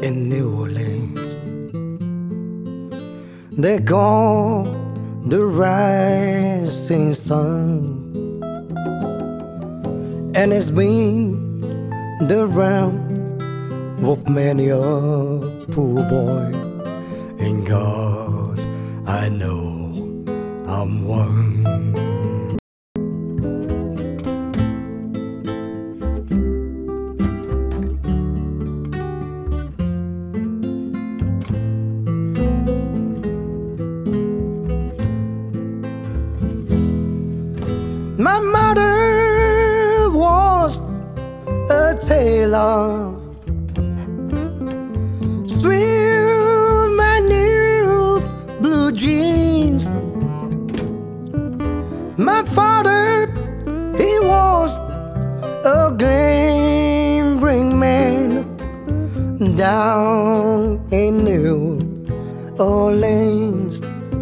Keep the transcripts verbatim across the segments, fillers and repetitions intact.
in New Orleans. They call the rising sun, and it's been the round of many a poor boy. In God, I know I'm one. My mother was a tailor, sweet my new blue jeans. My father, he was a gambling man down in New Orleans.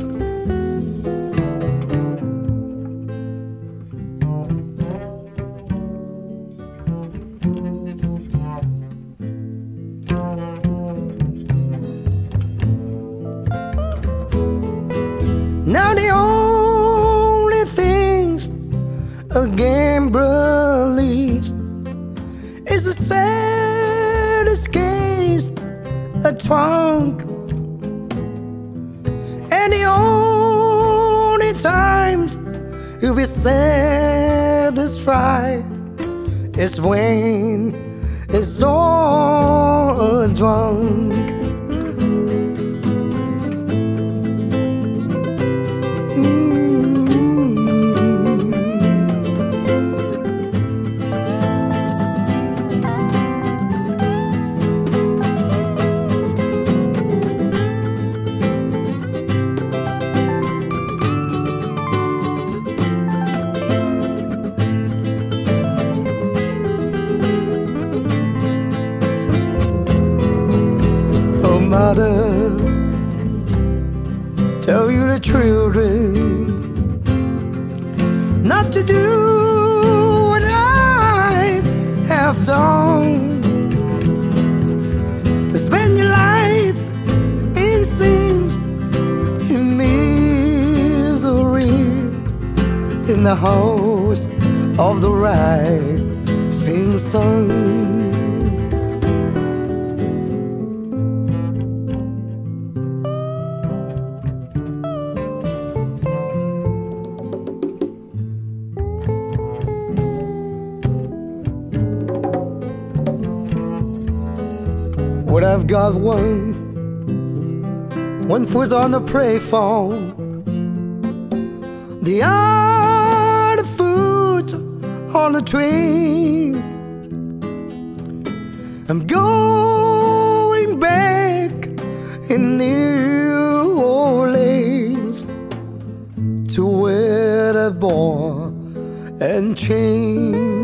Now the only things a gambler leads is the saddest case, a trunk. And the only times you'll be satisfied is when it's all drunk. Mother, tell you the children not to do what I have done. Spend your life in sins, in misery, in the house of the rising sun. What I've got one, one foot on the prey phone, the other foot on the train. I'm going back in New Orleans to where the ball and chained.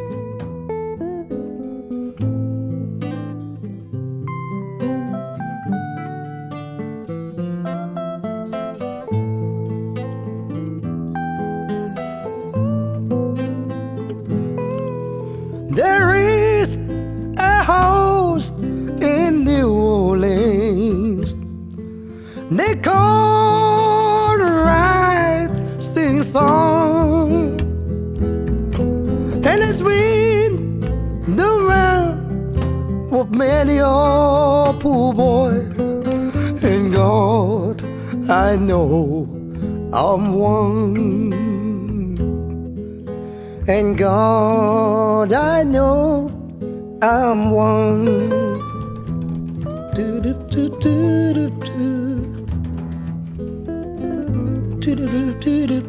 There is a house in New Orleans they call the rising sun, and it's been the round of many a poor boy. In God, I know I'm one. And God, I know I'm one. Do do do do do do do do do do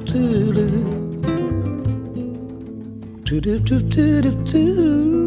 do do do do do.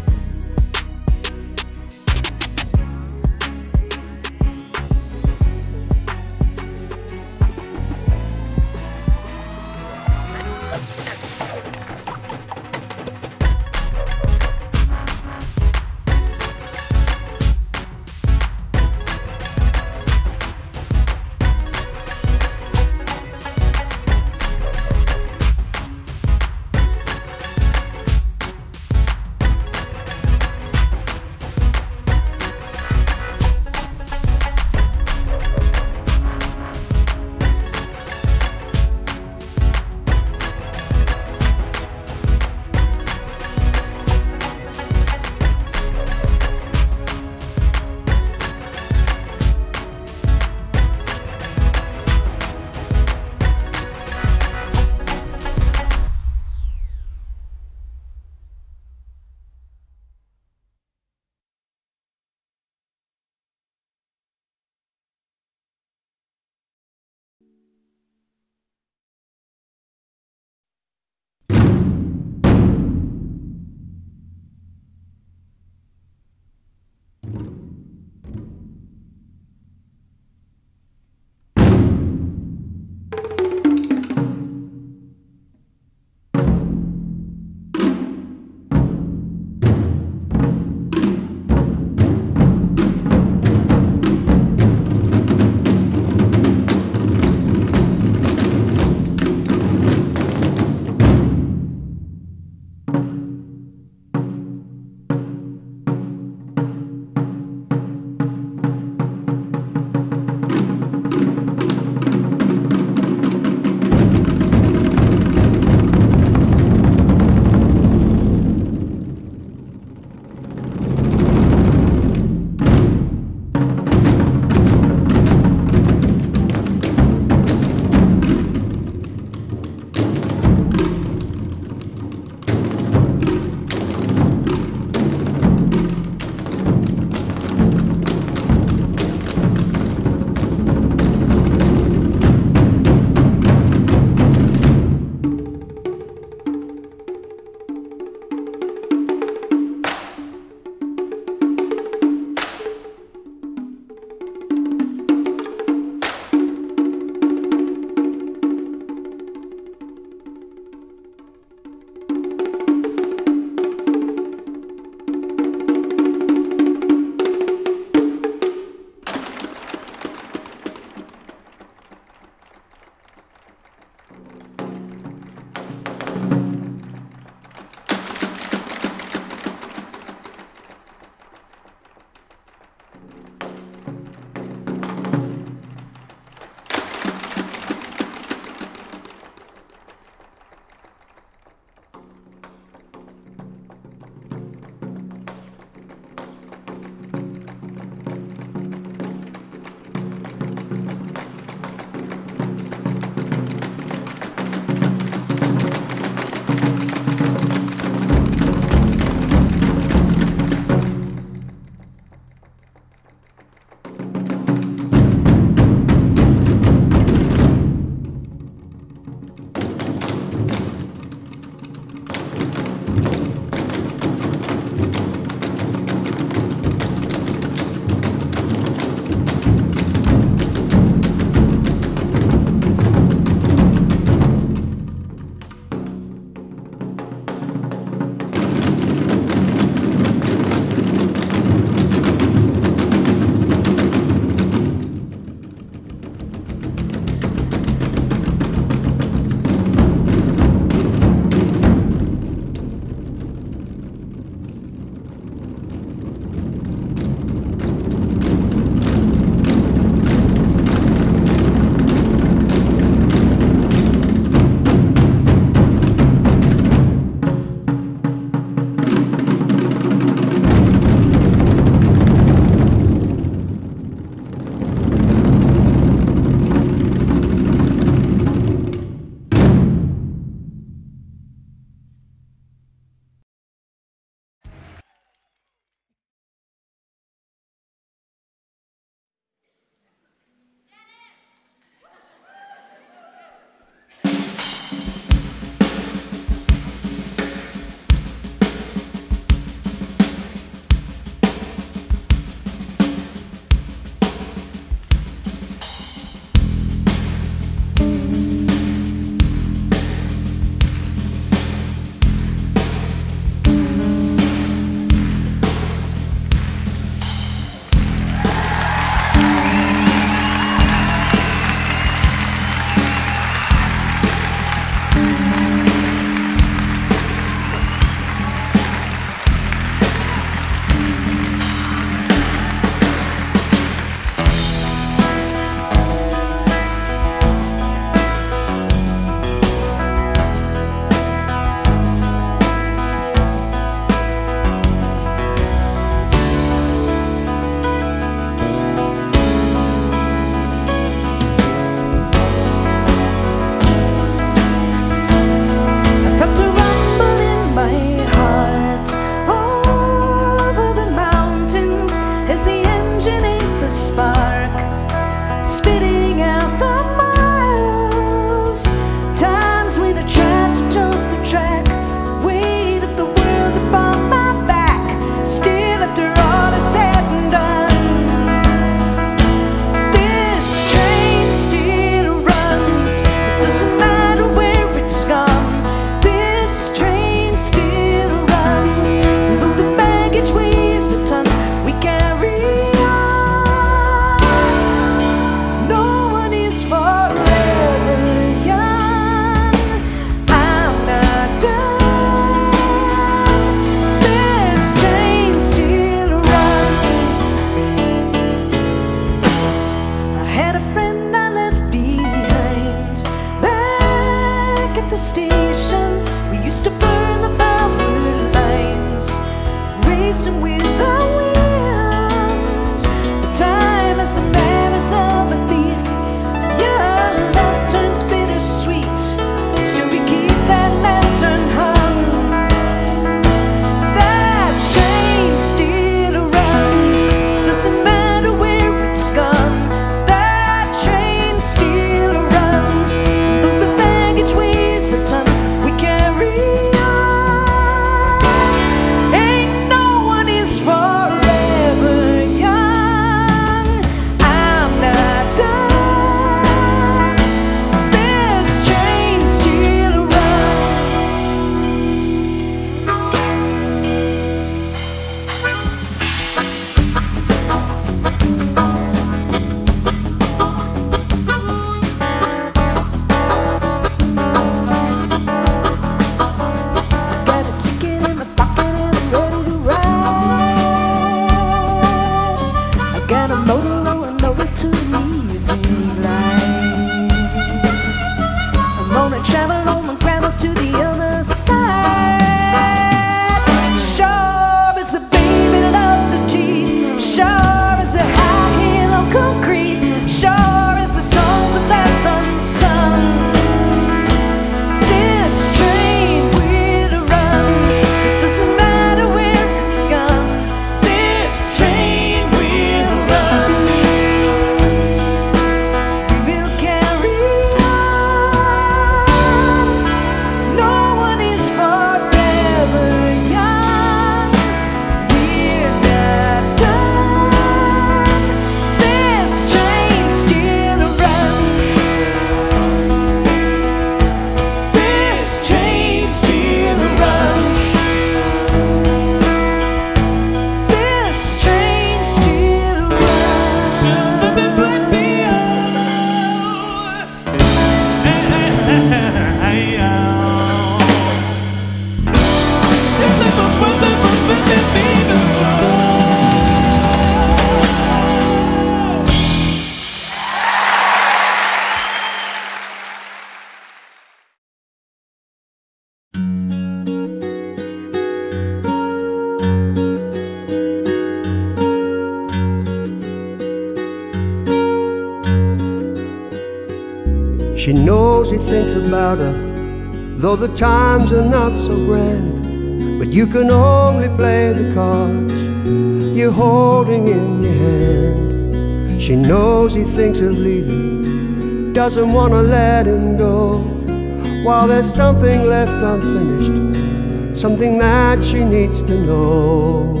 She knows he thinks about her, though the times are not so grand. But you can only play the cards you're holding in your hand. She knows he thinks of leaving, doesn't want to let him go, while there's something left unfinished, something that she needs to know.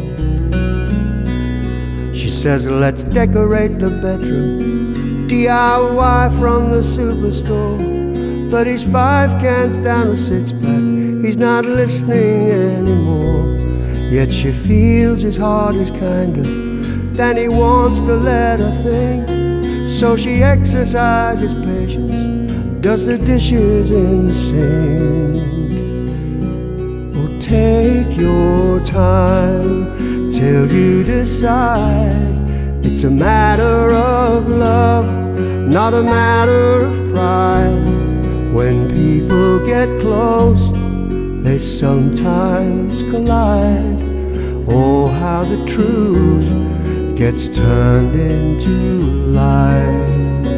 She says, let's decorate the bedroom, D I Y from the superstore. But he's five cans down a six-pack, he's not listening anymore. Yet she feels his heart is kinder than he wants to let her think. So she exercises patience, does the dishes in the sink. Oh, take your time till you decide. It's a matter of love, not a matter of pride. When people get close, they sometimes collide. Oh, how the truth gets turned into lies.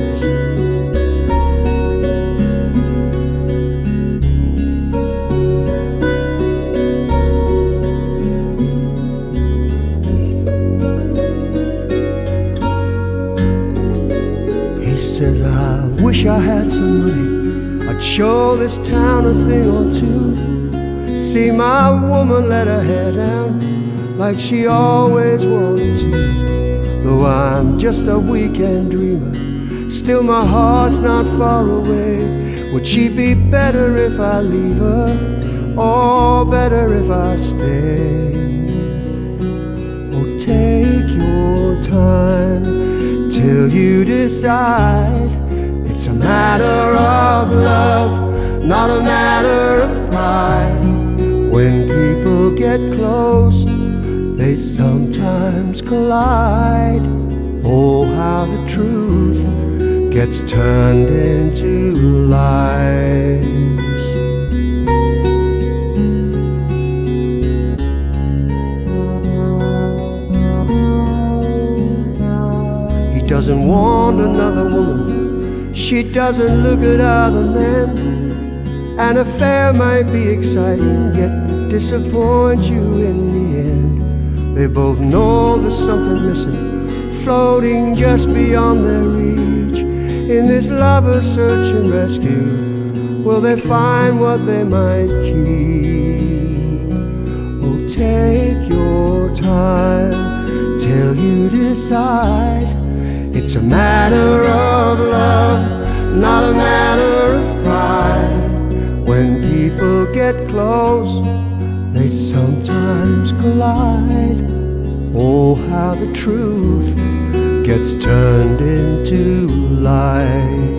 He says, I wish I had some money, I'd show this town a thing or two. See my woman let her hair down like she always wanted to. Though I'm just a weekend dreamer, still my heart's not far away. Would she be better if I leave her, or better if I stay? Oh, take your time till you decide. It's a matter of love, not a matter of pride. When people get close, they sometimes collide. Oh, how the truth gets turned into lies. He doesn't want another woman, she doesn't look at other men. An affair might be exciting, yet disappoint you in the end. They both know there's something missing, floating just beyond their reach. In this lover's search and rescue, will they find what they might keep? Oh, take your time till you decide. It's a matter of love, not a matter of pride. When people get close, they sometimes collide. Oh, how the truth gets turned into lies.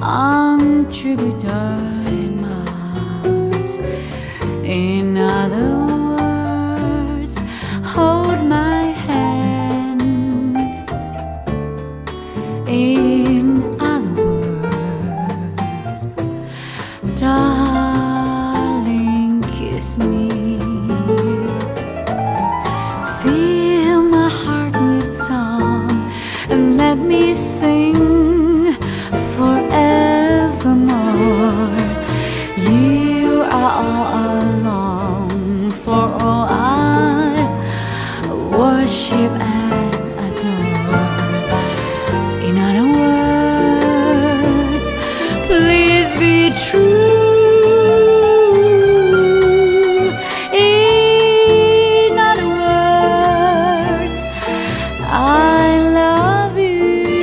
on Jupiter and Mars. In other words, hold my hand. In other words, darling, kiss me. Fill my heart with song and let me sing forevermore. You are all alone, for all I worship and adore. In other words, please be true. In other words, I love you.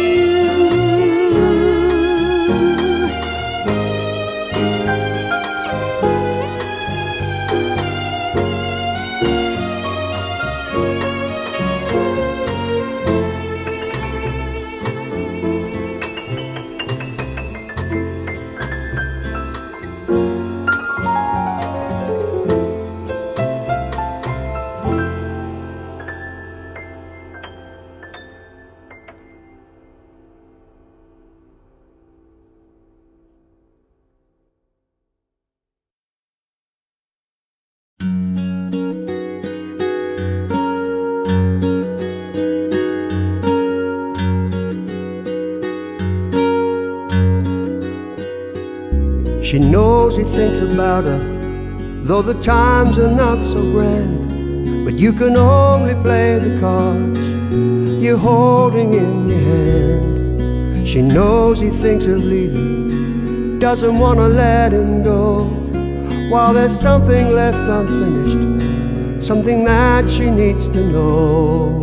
She knows he thinks about her, though the times are not so grand. But you can only play the cards you're holding in your hand. She knows he thinks of leaving, doesn't want to let him go, while there's something left unfinished, something that she needs to know.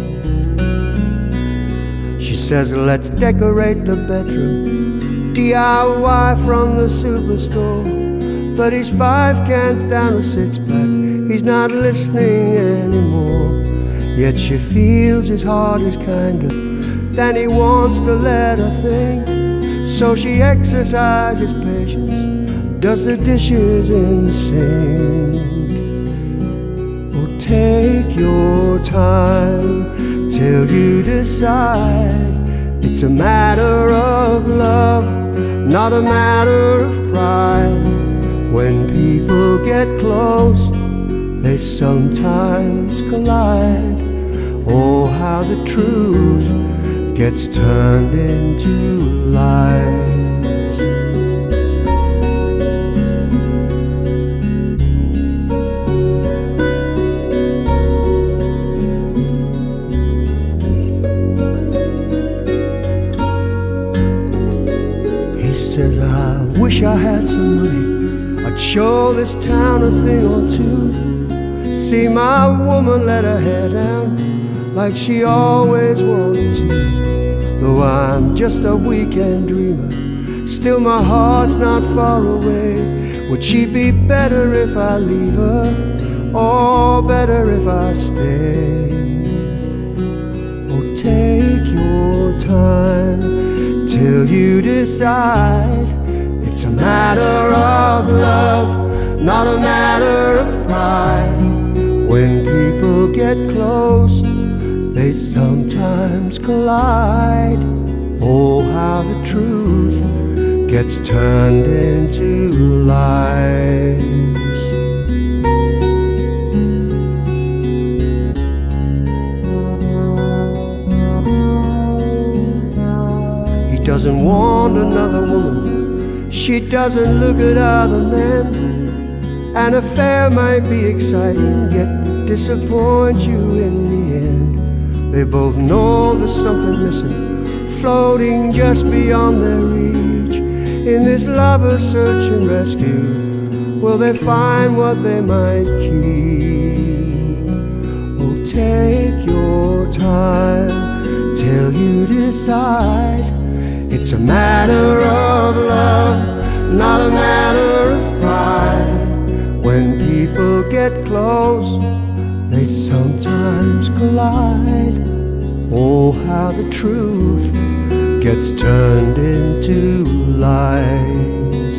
She says, let's decorate the bedroom, D I Y from the superstore. But he's five cans down a six-pack, he's not listening anymore. Yet she feels his heart is kinder than he wants to let her think. So she exercises patience, does the dishes in the sink. Oh, take your time till you decide. It's a matter of love, not a matter of pride. When people get close, they sometimes collide. Oh, how the truth gets turned into lies. He says, I wish I had some money, I'd show this town a thing or two. See my woman let her hair down like she always wanted to. Though I'm just a weekend dreamer, still my heart's not far away. Would she be better if I leave her, or better if I stay? Oh, take your time till you decide. It's a matter of love, not a matter of pride. When people get close, they sometimes collide. Oh, how the truth gets turned into lies. He doesn't want another woman, she doesn't look at other men. An affair might be exciting, yet disappoint you in the end. They both know there's something missing, floating just beyond their reach. In this lover's search and rescue, will they find what they might keep? Oh, take your time till you decide. It's a matter of love, not a matter of pride. When people get close, they sometimes collide. Oh, how the truth gets turned into lies.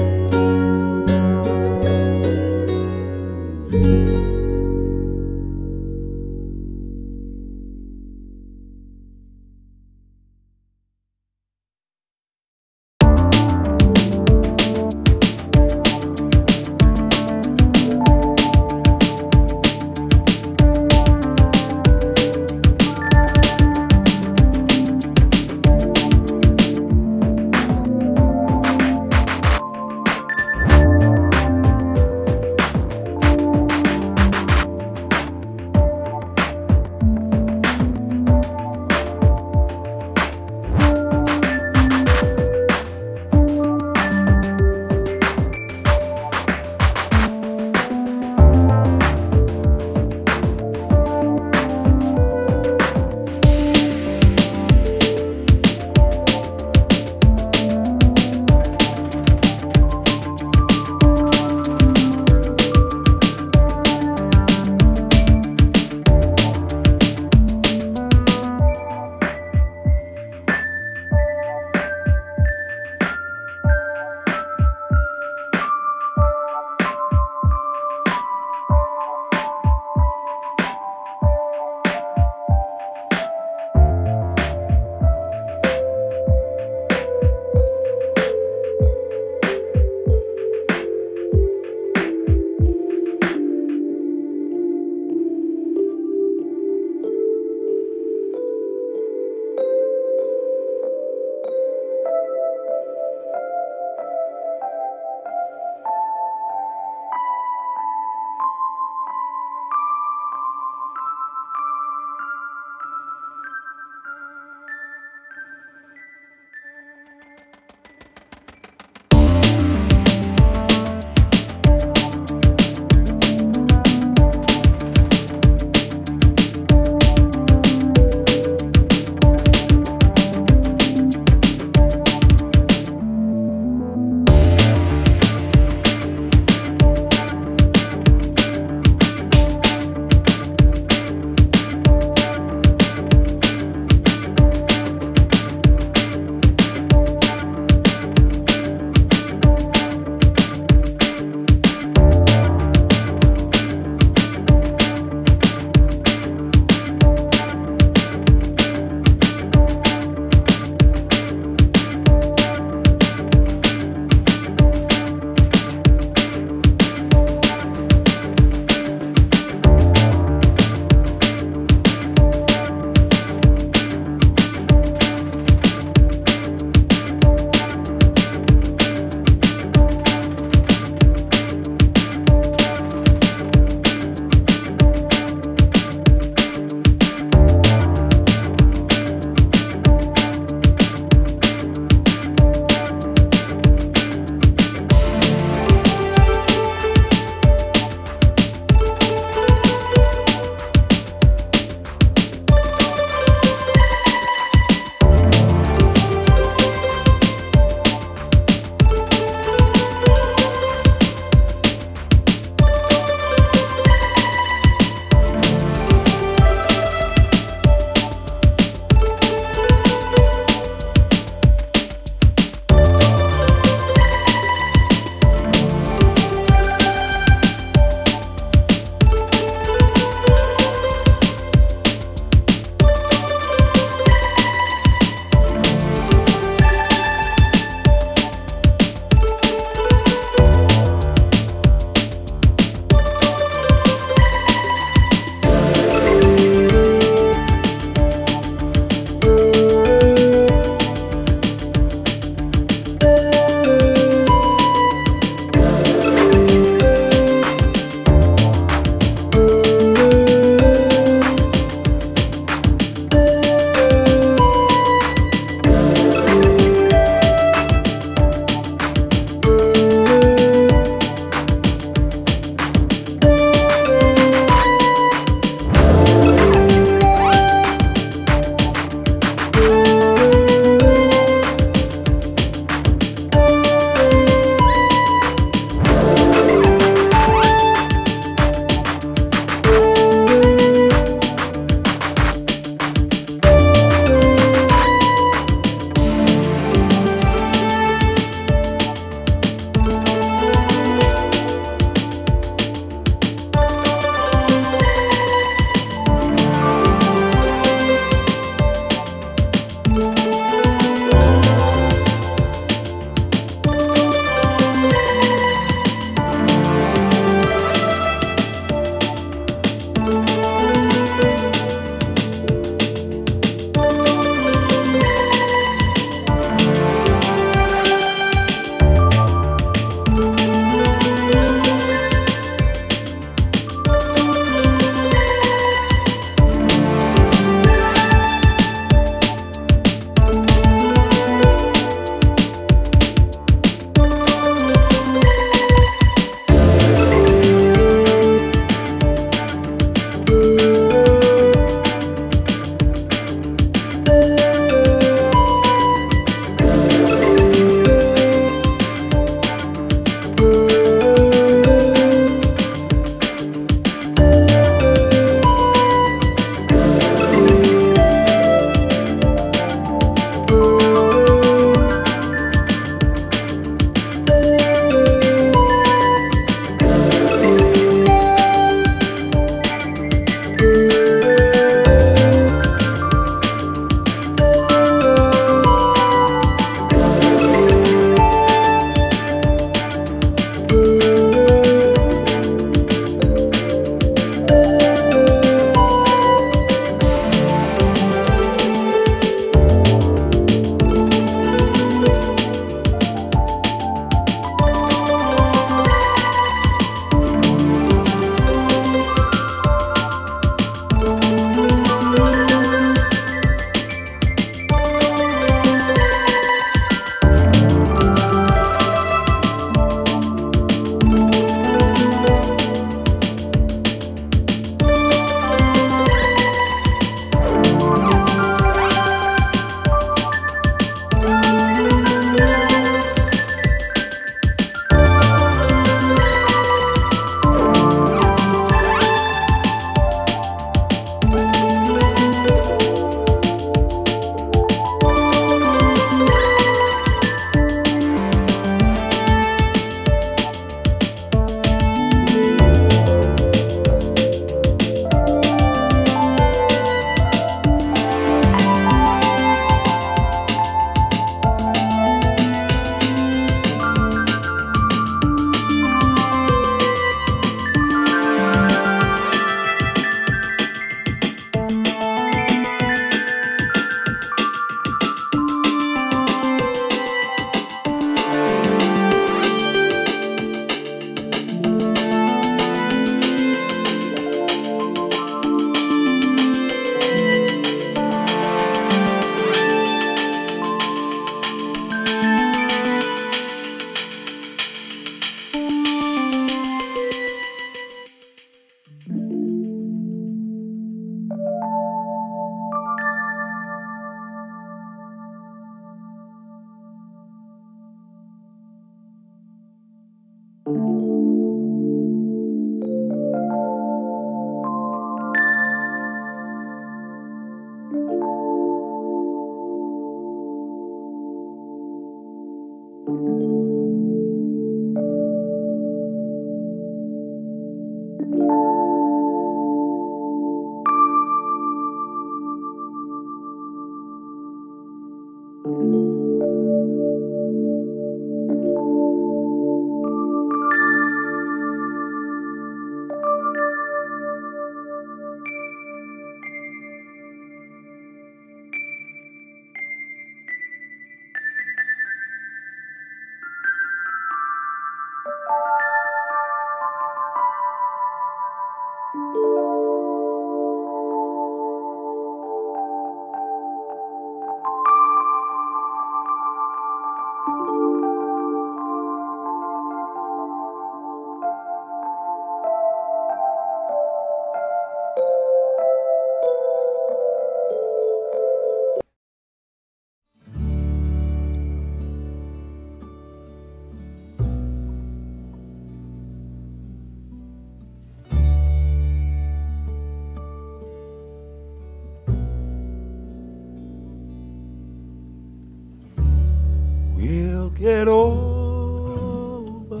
get over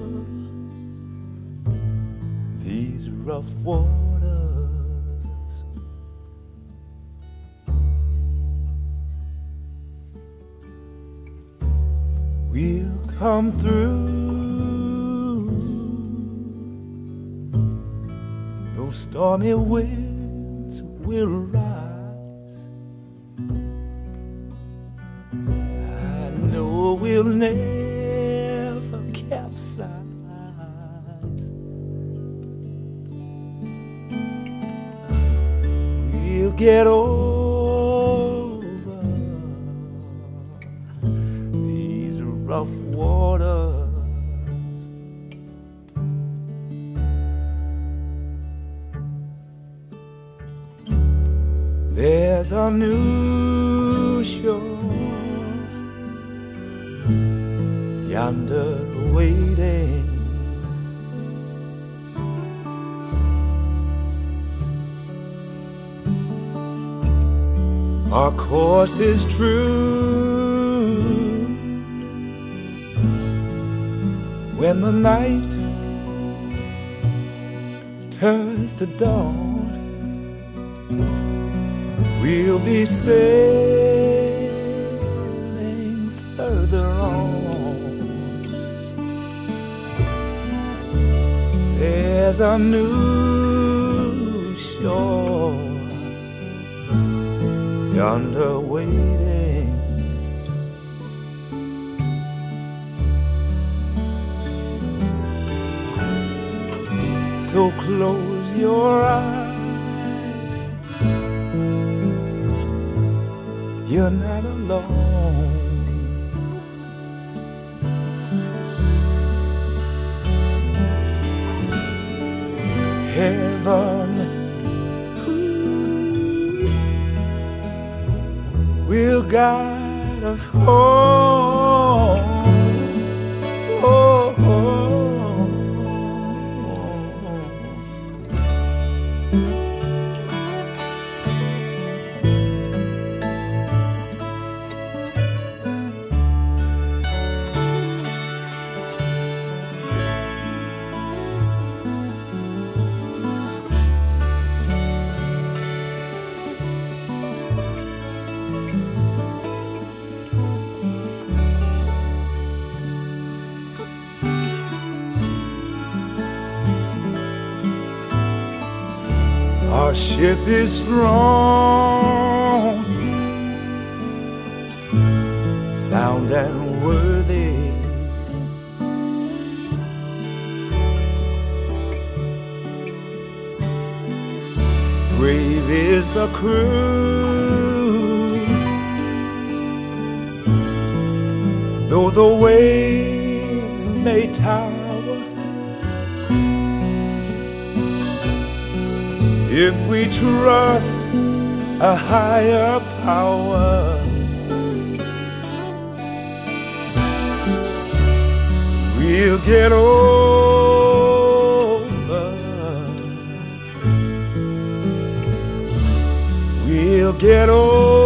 these rough waters. We'll come through. Those stormy winds will rise. I know we'll never capsize. We'll get over these rough waters. There's a new shore yonder waiting. Our course is true. When the night turns to dawn, we'll be sailing further on. There's a new shore yonder waiting. So close your eyes, you're not alone. Heaven will guide us home. Oh, oh. Our ship is strong, sound and worthy. Brave is the crew, though the waves may tower. If we trust a higher power, we'll get over. We'll get over.